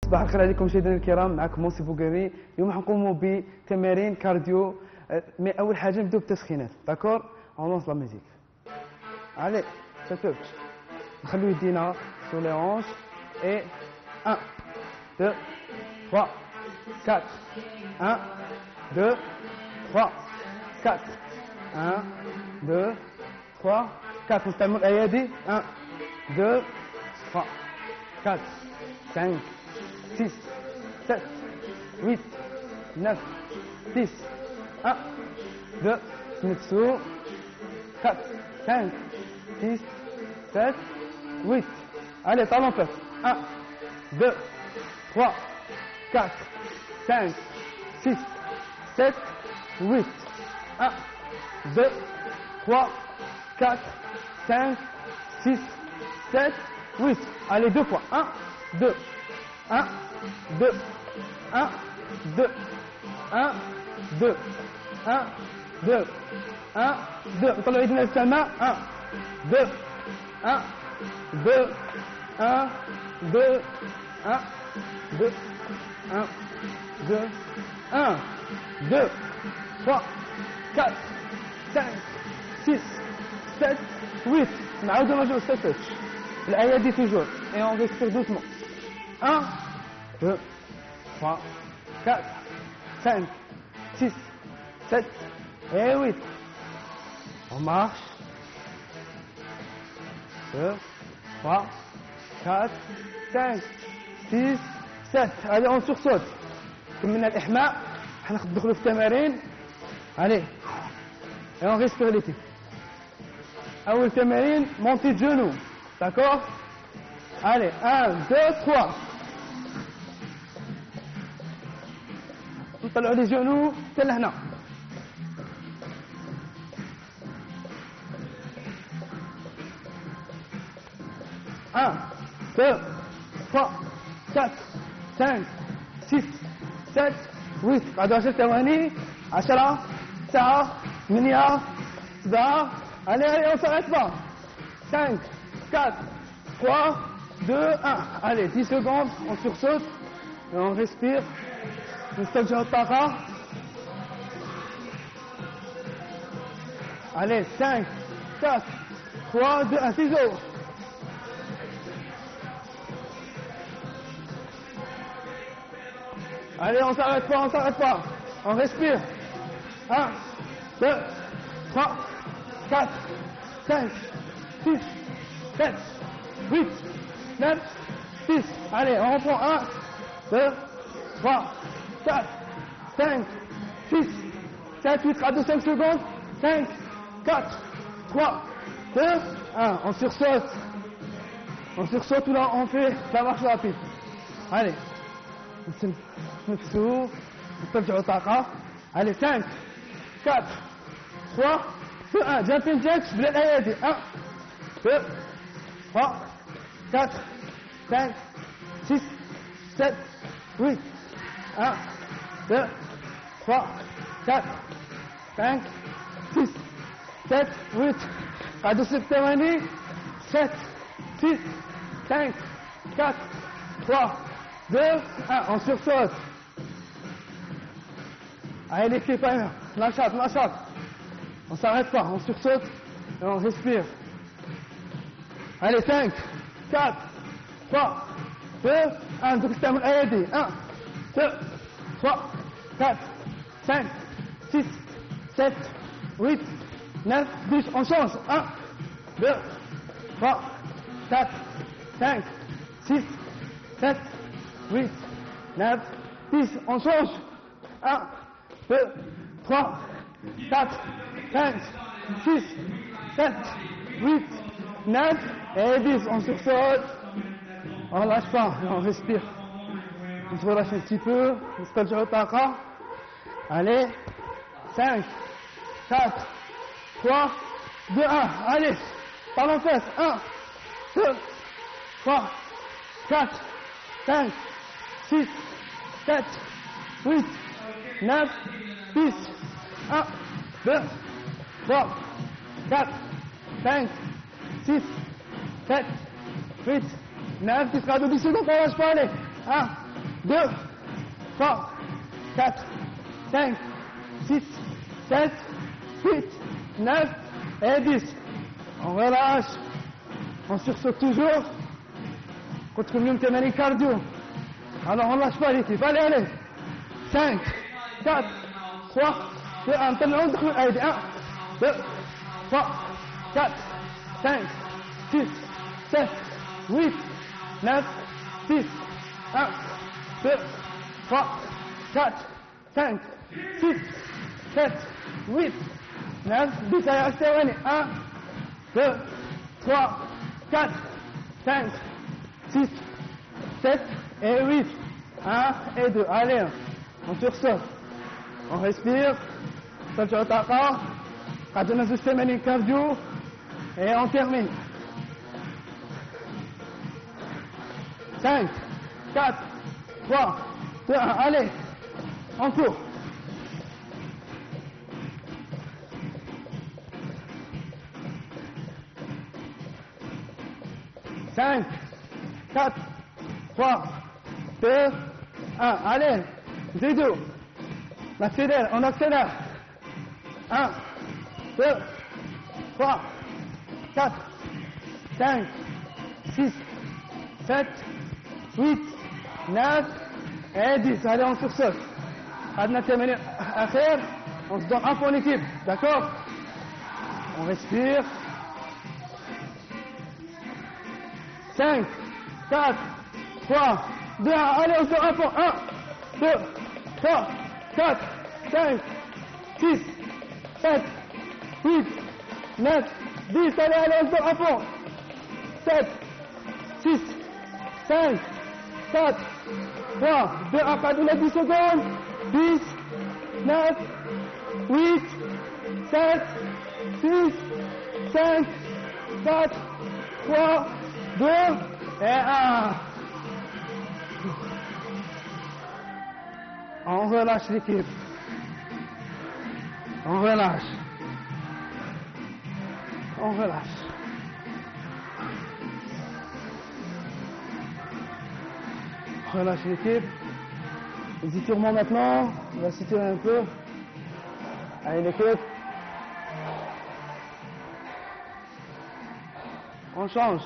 صباح الخير عليكم مشاهدينا الكرام، معكم موسي بوغاري. اليوم حنقوموا بتمارين كارديو. مي اول حاجه نبداو بالتسخينات. داكور، اون لونس لا ميوزيك. علي تاتوتش، نخليو يدينا سو لي هونش اي 1 2 3 4 1 2 3 4 1 2 3 4. نستعملوا الايادي 1 2 3 4 5 6 7 8 9 10 1 2 نفسو 4 5 6 7 8. Allez, talons fait. 1 2 3 4 5 6 7 8. 1 2 3 4 5 6 7 8. Allez, deux fois. 1 2 1 2 1 2 1 2 1 2 1 2. نطلعوا ايدينا للسماء. 1 2 1 2 1 2 1 2 1 2 1 2 3 4 5 6 7 8. نعاودوا نرجعوا ستاتوتش. الايادي توجور et on respire doucement. 1 2 3 4 5 6 7 et 8. On marche. 2 3 4 5 6 7. Allez, on sursaute. كملنا الإحماء، حندخلوا في التمارين. Allez, et on respire l'été. أول تمارين montée de genou. D'accord? Allez, 1 2 3. نطلعوا لي جونو حتى لهنا. 1 2 3 4 5 6 7 8. بعد 10 ثواني. 10 9 8 7. Allez, on s'arrête pas. 5 4 3 2 1. Allez, 10 secondes, on sursaute et on respire. نسترجع الطاقة. Allez, 5 4 3 2 1. ciseaux. Allez, on s'arrête pas, on s'arrête pas. On respire. 1 2 3 4 5 6 7 8 9 10. Allez, on reprend. 1 2 3 4 5 6 7 8. À 5 secondes. 5 4 3 2 1. On sursaute. On sursaute ou là on fait la marche rapide. Allez. نفسو نسترجعوا طاقة. Allez, 5 4 3 2 1. jumping jacks بلا الأيادي. 1 2 3 4 5 6 7 8. 1 2 3 4 5 6 7 8. بعد 6 ثواني. 7 6 5 4 3 2 1. On sursaute. Allez l'équipe, نشاط نشاط. On s'arrête pas, on sursaute et on respire. Allez, 5 4 3 2 1. Donc نستعمل الأيادي. 1 2 3 4 5 6 7 8 9 10. On change. 1 2 3 4 5 6 7 8 9 10. On change. 1 2 3 4 5 6 7 8 9 et 10. On sursaute. On lâche pas, on respire. On se relâche un petit peu. نسترجعوا الطاقة. Allez, 5 4 3 2 1. Allez, talons fesses. 1 2 3 4 5 6 7 8 9 10. 1 2 3 4 5 6 7 8 9 10. Regarde 10 secondes, on lâche pas. Allez, 1 2, 3, 4, 5, 6, 7, 8, 9 et 10. On relâche. On sursaute toujours. Continue de manière cardio. Alors on ne lâche pas l'équipe. Allez, allez. 5, 4, 3, 2, 1. 1, 2, 3, 4, 5, 6, 7, 8, 9, 10. 1, 2, 3, 4, 5, 6, 7, 8, 9, 10. Allez, restez au 1, 2, 3, 4, 5, 6, 7 et 8. 1 et 2. Allez, on sursaute. On respire. Ça, tu retard. On a un système cardio. Et on termine. 5, 4, 3, 2, 1. Allez, on court. 5, 4, 3, 2, 1. Allez, Zidou. On accélère. 1, 2, 3, 4, 5, 6, 7, 8, 9 et 10. Allez, on sursaute. On a terminé à faire. On se donne un pour l'équipe. D'accord? On respire. 5, 4, 3, 2, 1. Allez, on se donne un pour. 1, 2, 3, 4, 5, 6, 7, 8, 9, 10. Allez, allez, on se donne un pour. 7, 6, 5, 4, 3, 2, 1. Pas de la 10 secondes. 10, 9, 8, 7, 6, 5, 4, 3, 2 et 1. On relâche l'équipe. On relâche. On relâche. On relâche l'équipe. Les étirements maintenant. On va s'étirer un peu. Allez l'équipe. On change.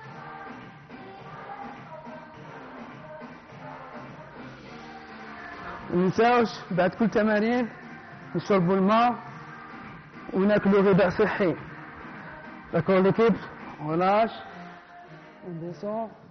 مننساوش بعد كل تمارين نشربوا الماء وناكلوا غذاء صحي. D'accord l'équipe, on relâche, on descend.